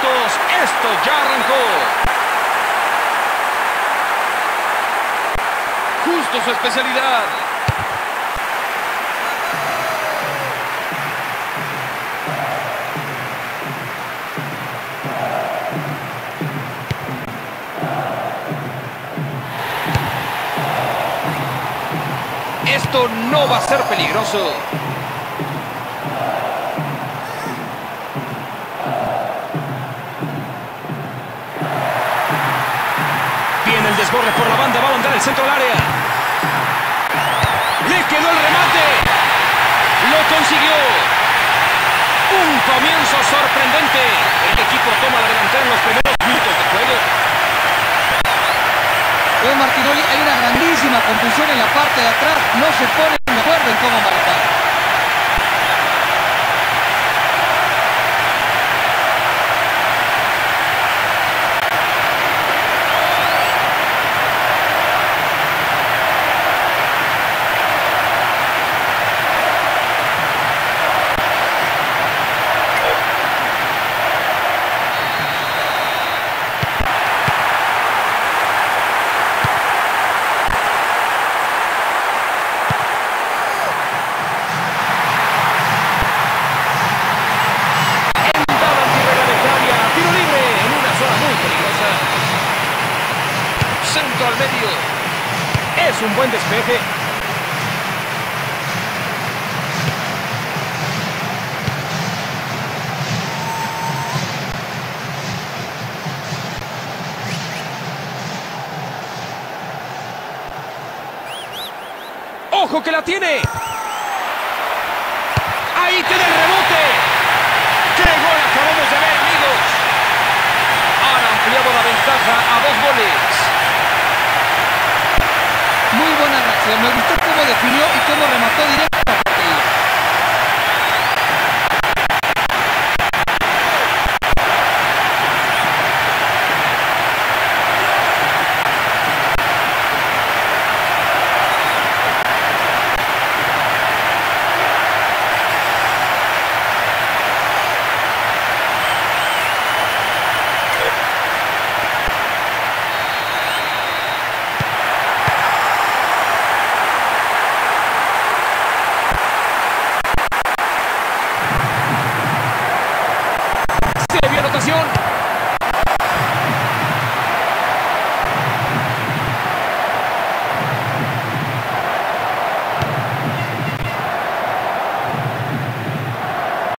minutos. Esto ya arrancó. Justo su especialidad. Esto no va a ser peligroso. Viene el desborde por la banda, va a mandar el centro al área. Le quedó el remate. Lo consiguió. Un comienzo sorprendente. El equipo toma la delantera en los primeros minutos de juego. Martinoli, hay una grandísima confusión en la parte de atrás. No se ponen de acuerdo en cómo marcar. Centro al medio. Es un buen despeje. ¡Ojo que la tiene! ¡Ahí tiene el rebote! ¡Qué gol acabamos de ver, amigos! Han ampliado la ventaja a 2 goles. Muy buena reacción, me gustó cómo definió y cómo remató directo.